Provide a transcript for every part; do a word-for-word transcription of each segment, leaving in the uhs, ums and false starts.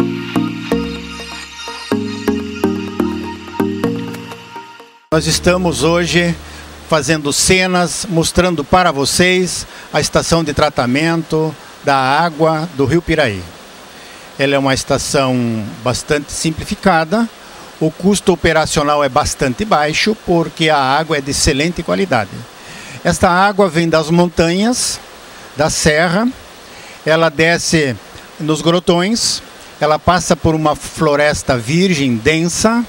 Nós estamos hoje fazendo cenas, mostrando para vocês a estação de tratamento da água do Rio Piraí. Ela é uma estação bastante simplificada, o custo operacional é bastante baixo porque a água é de excelente qualidade. Esta água vem das montanhas, da serra, ela desce nos grotões, ela passa por uma floresta virgem densa,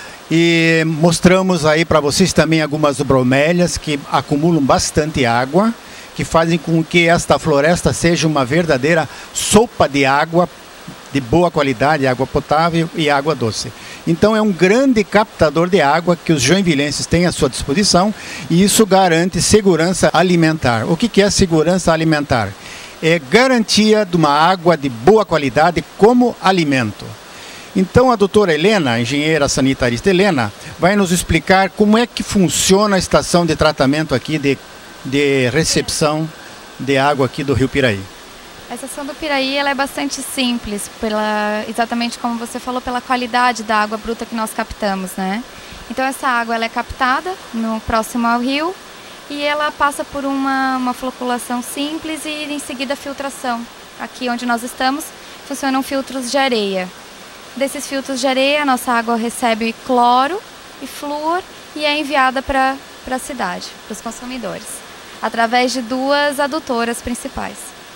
e mostramos aí para vocês também algumas bromélias que acumulam bastante água, que fazem com que esta floresta seja uma verdadeira sopa de água de boa qualidade, água potável e água doce. Então é um grande captador de água que os joinvilenses têm à sua disposição e isso garante segurança alimentar. O que que é segurança alimentar? É garantia de uma água de boa qualidade como alimento. Então a doutora Helena, a engenheira sanitarista Helena, vai nos explicar como é que funciona a estação de tratamento aqui de, de recepção de água aqui do Rio Piraí. A estação do Piraí ela é bastante simples, pela, exatamente como você falou, pela qualidade da água bruta que nós captamos, né? Então essa água ela é captada no próximo ao rio e ela passa por uma, uma floculação simples e em seguida filtração. Aqui onde nós estamos funcionam filtros de areia. Desses filtros de areia, a nossa água recebe cloro e flúor e é enviada para a cidade, para os consumidores, através de duas adutoras principais.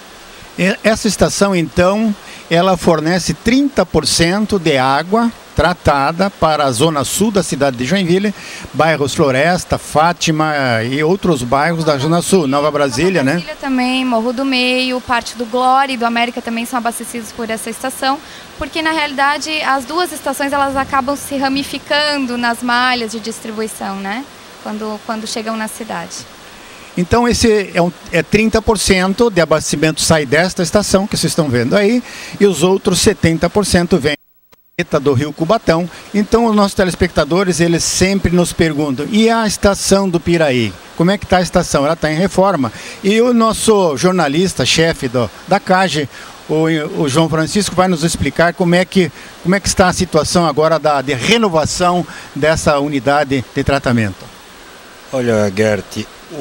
Essa estação, então, ela fornece trinta por cento de água tratada para a zona sul da cidade de Joinville, bairros Floresta, Fátima e outros bairros da zona sul, Nova Brasília, Nova né? Brasília também, Morro do Meio, parte do Glória e do América também são abastecidos por essa estação, porque na realidade as duas estações elas acabam se ramificando nas malhas de distribuição, né? Quando, quando chegam na cidade. Então esse é, um, é trinta por cento de abastecimento sai desta estação que vocês estão vendo aí e os outros setenta por cento vêm do Rio Cubatão. Então os nossos telespectadores eles sempre nos perguntam, e a estação do Piraí? Como é que está a estação? Ela está em reforma. E o nosso jornalista, chefe do, da C A G, o, o João Francisco, vai nos explicar como é que, como é que está a situação agora da, de renovação dessa unidade de tratamento. Olha, Gert,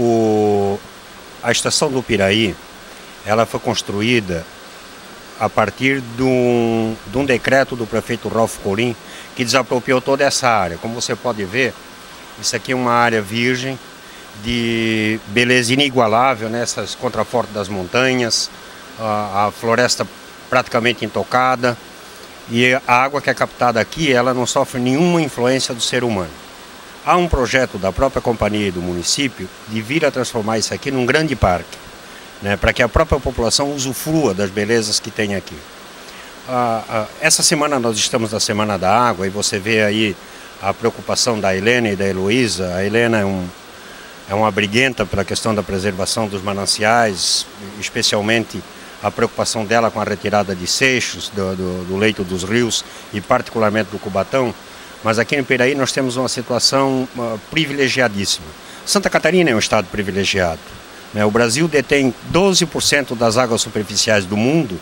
o, a estação do Piraí, ela foi construída a partir de um, de um decreto do prefeito Ralph Colim, que desapropriou toda essa área. Como você pode ver, isso aqui é uma área virgem, de beleza inigualável, nessas contrafortes das montanhas, a, a floresta praticamente intocada, e a água que é captada aqui, ela não sofre nenhuma influência do ser humano. Há um projeto da própria companhia e do município de vir a transformar isso aqui num grande parque, né, para que a própria população usufrua das belezas que tem aqui. Ah, ah, essa semana nós estamos na Semana da Água e você vê aí a preocupação da Helena e da Heloísa. A Helena é, um, é uma briguenta pela questão da preservação dos mananciais, especialmente a preocupação dela com a retirada de seixos do, do, do leito dos rios e particularmente do Cubatão. Mas aqui no Piraí nós temos uma situação uh, privilegiadíssima. Santa Catarina é um estado privilegiado. O Brasil detém doze por cento das águas superficiais do mundo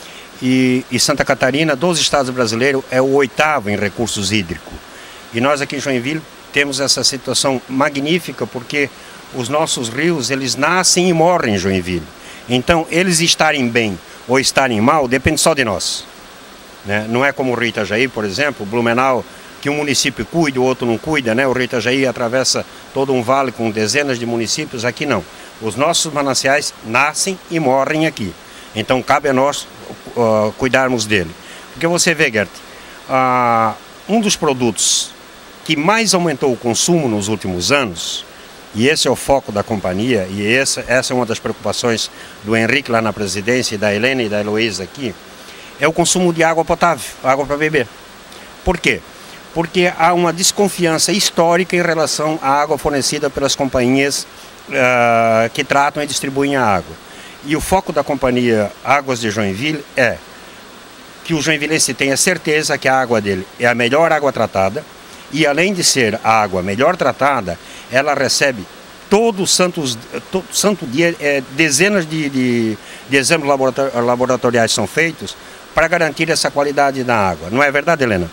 e, e Santa Catarina, dos estados brasileiros, é o oitavo em recursos hídricos. E nós aqui em Joinville temos essa situação magnífica porque os nossos rios, eles nascem e morrem em Joinville. Então, eles estarem bem ou estarem mal, depende só de nós. Né? Não é como o Rio Itajaí, por exemplo, Blumenau, que um município cuida, o outro não cuida, né? O Rio Itajaí atravessa todo um vale com dezenas de municípios, aqui não. Os nossos mananciais nascem e morrem aqui. Então cabe a nós uh, cuidarmos dele. Porque você vê, Gert, uh, um dos produtos que mais aumentou o consumo nos últimos anos, e esse é o foco da companhia, e essa, essa é uma das preocupações do Henrique lá na presidência, e da Helena e da Heloísa aqui, é o consumo de água potável, água para beber. Por quê? Porque há uma desconfiança histórica em relação à água fornecida pelas companhias uh, que tratam e distribuem a água. E o foco da companhia Águas de Joinville é que o joinvilense tenha certeza que a água dele é a melhor água tratada e, além de ser a água melhor tratada, ela recebe todo santo, todo santo dia, é, dezenas de, de, de exames laboratoriais são feitos para garantir essa qualidade da água. Não é verdade, Helena?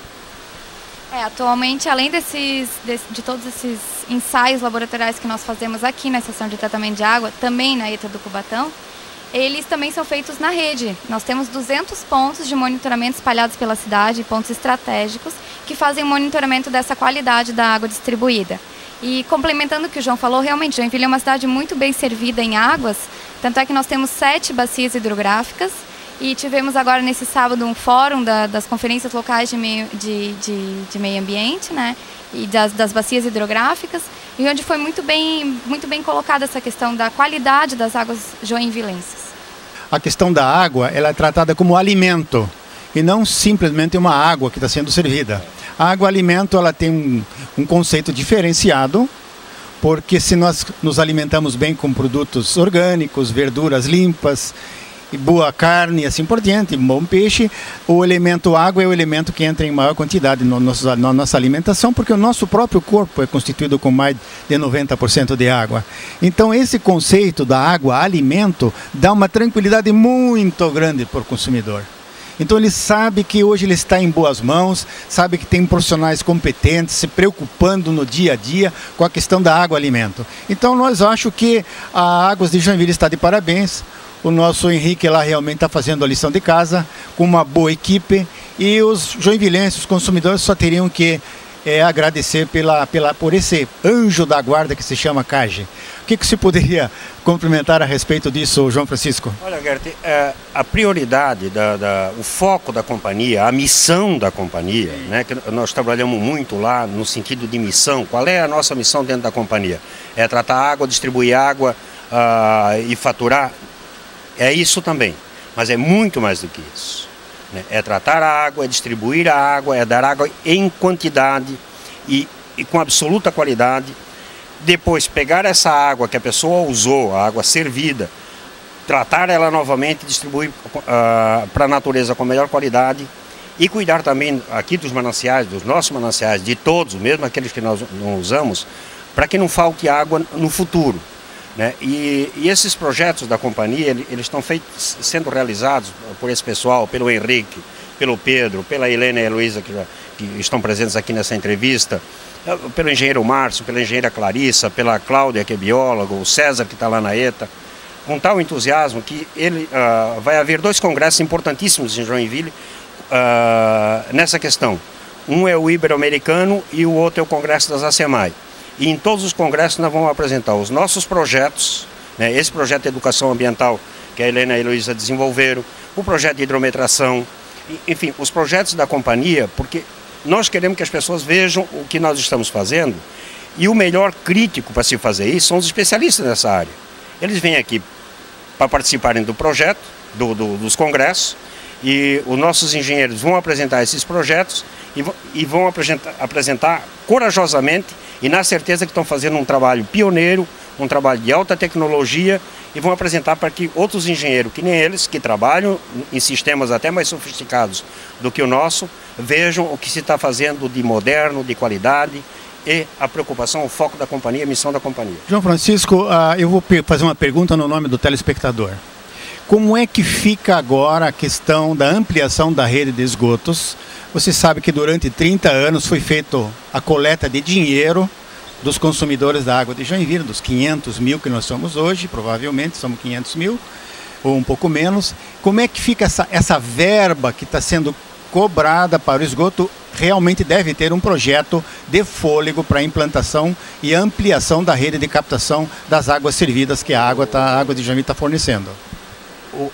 É, atualmente, além desses, de, de todos esses ensaios laboratoriais que nós fazemos aqui na estação de tratamento de água, também na ETA do Cubatão, eles também são feitos na rede. Nós temos duzentos pontos de monitoramento espalhados pela cidade, pontos estratégicos, que fazem o monitoramento dessa qualidade da água distribuída. E complementando o que o João falou, realmente, Joinville é uma cidade muito bem servida em águas, tanto é que nós temos sete bacias hidrográficas, e tivemos agora nesse sábado um fórum da, das conferências locais de meio, de, de, de meio ambiente, né, e das, das bacias hidrográficas, e onde foi muito bem, muito bem colocada essa questão da qualidade das águas joinvilenses. A questão da água, ela é tratada como alimento e não simplesmente uma água que está sendo servida. A água-alimento, ela tem um, um conceito diferenciado, porque se nós nos alimentamos bem com produtos orgânicos, verduras limpas, e boa carne e assim por diante, bom peixe, o elemento água é o elemento que entra em maior quantidade no nosso, na nossa alimentação, porque o nosso próprio corpo é constituído com mais de noventa por cento de água. Então esse conceito da água alimento dá uma tranquilidade muito grande para o consumidor. Então ele sabe que hoje ele está em boas mãos, sabe que tem profissionais competentes, se preocupando no dia a dia com a questão da água-alimento. Então nós acho que a Águas de Joinville está de parabéns. O nosso Henrique lá realmente está fazendo a lição de casa, com uma boa equipe, e os joinvilenses, os consumidores, só teriam que é, agradecer pela, pela, por esse anjo da guarda que se chama C A G E. O que, que se poderia complementar a respeito disso, João Francisco? Olha, Gert, é, a prioridade, da, da, o foco da companhia, a missão da companhia, né, que nós trabalhamos muito lá no sentido de missão. Qual é a nossa missão dentro da companhia? É tratar água, distribuir água uh, e faturar. É isso também, mas é muito mais do que isso. Né? É tratar a água, é distribuir a água, é dar água em quantidade e, e com absoluta qualidade. Depois pegar essa água que a pessoa usou, a água servida, tratar ela novamente, distribuir uh, para a natureza com melhor qualidade e cuidar também aqui dos mananciais, dos nossos mananciais, de todos, mesmo aqueles que nós não usamos, para que não falte água no futuro. Né? E, e esses projetos da companhia, eles estão feitos, sendo realizados por esse pessoal, pelo Henrique, pelo Pedro, pela Helena e a Heloísa, que, que estão presentes aqui nessa entrevista, pelo engenheiro Márcio, pela engenheira Clarissa, pela Cláudia, que é bióloga, o César, que está lá na ETA, com tal entusiasmo que ele, uh, vai haver dois congressos importantíssimos em Joinville uh, nessa questão. Um é o Ibero-Americano e o outro é o Congresso das ACEMAI. E em todos os congressos nós vamos apresentar os nossos projetos, né, esse projeto de educação ambiental que a Helena e a Heloísa desenvolveram, o projeto de hidrometração, enfim, os projetos da companhia, porque nós queremos que as pessoas vejam o que nós estamos fazendo, e o melhor crítico para se fazer isso são os especialistas nessa área. Eles vêm aqui para participarem do projeto, do, do, dos congressos, e os nossos engenheiros vão apresentar esses projetos e, e vão apresentar, apresentar corajosamente e na certeza que estão fazendo um trabalho pioneiro, um trabalho de alta tecnologia, e vão apresentar para que outros engenheiros, que nem eles, que trabalham em sistemas até mais sofisticados do que o nosso, vejam o que se está fazendo de moderno, de qualidade, e a preocupação, o foco da companhia, a missão da companhia. João Francisco, uh, eu vou fazer uma pergunta no nome do telespectador. Como é que fica agora a questão da ampliação da rede de esgotos? Você sabe que durante trinta anos foi feita a coleta de dinheiro dos consumidores da água de Joinville, dos quinhentos mil que nós somos hoje, provavelmente somos quinhentos mil, ou um pouco menos. Como é que fica essa, essa verba que está sendo cobrada para o esgoto? Realmente deve ter um projeto de fôlego para a implantação e ampliação da rede de captação das águas servidas que a água, tá, a água de Joinville está fornecendo. O,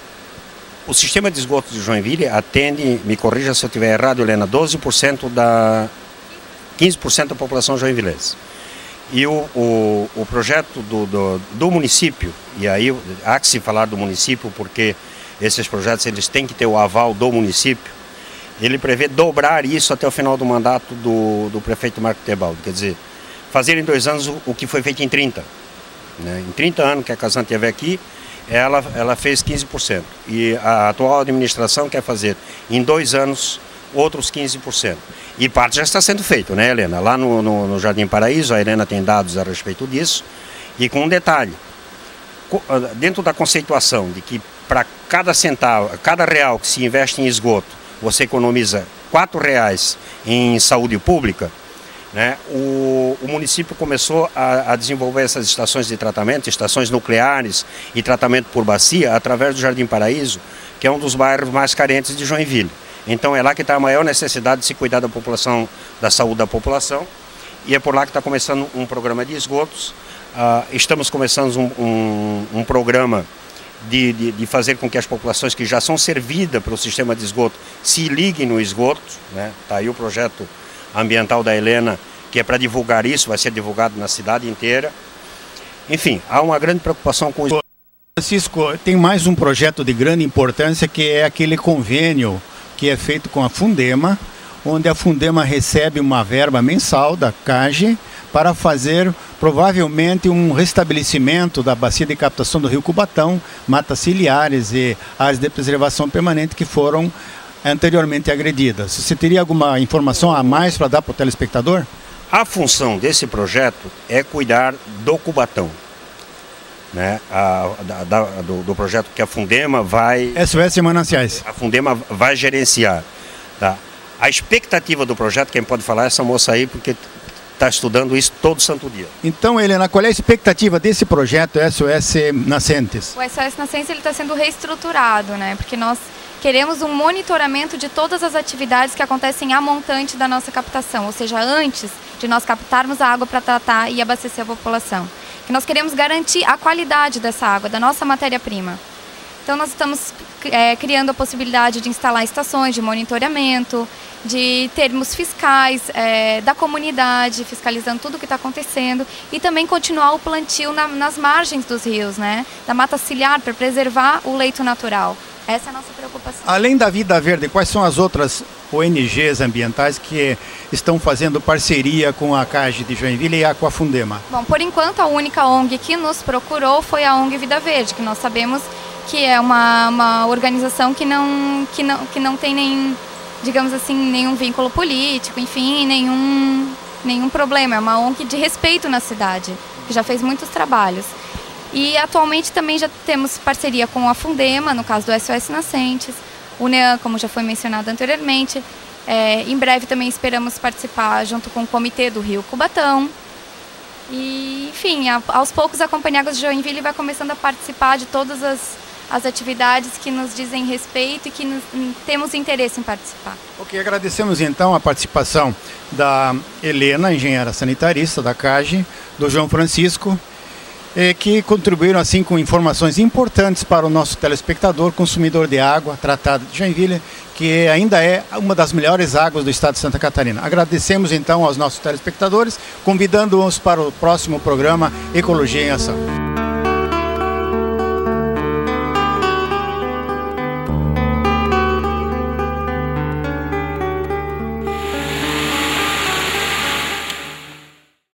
o sistema de esgoto de Joinville atende, me corrija se eu estiver errado, Helena, doze por cento da... quinze por cento da população joinvilense. E o, o, o projeto do, do, do município, e aí há que se falar do município porque esses projetos eles têm que ter o aval do município, ele prevê dobrar isso até o final do mandato do, do prefeito Marco Tebaldo, quer dizer, fazer em dois anos o, o que foi feito em trinta. Né? Em trinta anos que a Casan esteve aqui, ela, ela fez quinze por cento. E a atual administração quer fazer em dois anos outros quinze por cento. E parte já está sendo feito, né, Helena? Lá no, no, no Jardim Paraíso, a Helena tem dados a respeito disso. E com um detalhe, dentro da conceituação de que para cada centavo, cada real que se investe em esgoto, você economiza quatro reais em saúde pública, né? O, o município começou a, a desenvolver essas estações de tratamento, estações nucleares e tratamento por bacia, através do Jardim Paraíso, que é um dos bairros mais carentes de Joinville. Então é lá que está a maior necessidade de se cuidar da população, da saúde da população, e é por lá que está começando um programa de esgotos. Uh, estamos começando um, um, um programa de, de, de fazer com que as populações que já são servidas pelo sistema de esgoto se liguem no esgoto, né? Está aí o projeto ambiental da Helena, que é para divulgar isso, vai ser divulgado na cidade inteira. Enfim, há uma grande preocupação com isso. Francisco, tem mais um projeto de grande importância, que é aquele convênio que é feito com a Fundema, onde a Fundema recebe uma verba mensal da CAGE para fazer provavelmente um restabelecimento da bacia de captação do Rio Cubatão, matas ciliares e áreas de preservação permanente que foram anteriormente agredidas. Você teria alguma informação a mais para dar para o telespectador? A função desse projeto é cuidar do Cubatão, né? A, da, da, do, do projeto que a Fundema vai... S O S Mananciais. A Fundema vai gerenciar, tá? A expectativa do projeto, quem pode falar é essa moça aí, porque está estudando isso todo santo dia. Então, Helena, qual é a expectativa desse projeto S O S Nascentes? O S O S Nascentes está sendo reestruturado, né? Porque nós queremos um monitoramento de todas as atividades que acontecem a montante da nossa captação, ou seja, antes de nós captarmos a água para tratar e abastecer a população. Que nós queremos garantir a qualidade dessa água, da nossa matéria-prima. Então nós estamos é, criando a possibilidade de instalar estações de monitoramento, de termos fiscais é, da comunidade, fiscalizando tudo o que está acontecendo, e também continuar o plantio na, nas margens dos rios, né? Da mata ciliar, para preservar o leito natural. Essa é a nossa preocupação. Além da Vida Verde, quais são as outras O N Gs ambientais que estão fazendo parceria com a CAGE de Joinville e a com a Fundema? Bom, por enquanto a única O N G que nos procurou foi a O N G Vida Verde, que nós sabemos que é uma, uma organização que não, que, não, que não tem nem, digamos assim, nenhum vínculo político, enfim, nenhum, nenhum problema. É uma O N G de respeito na cidade, que já fez muitos trabalhos. E atualmente também já temos parceria com a Fundema, no caso do S O S Nascentes, o NEAN, como já foi mencionado anteriormente. É, em breve também esperamos participar junto com o Comitê do Rio Cubatão. E, enfim, a, aos poucos a Companhia Águas de Joinville vai começando a participar de todas as, as atividades que nos dizem respeito e que nos, temos interesse em participar. Ok, agradecemos então a participação da Helena, engenheira sanitarista da CAGE, do João Francisco, que contribuíram assim com informações importantes para o nosso telespectador, consumidor de água tratada de Joinville, que ainda é uma das melhores águas do estado de Santa Catarina. Agradecemos então aos nossos telespectadores, convidando-os para o próximo programa Ecologia em Ação.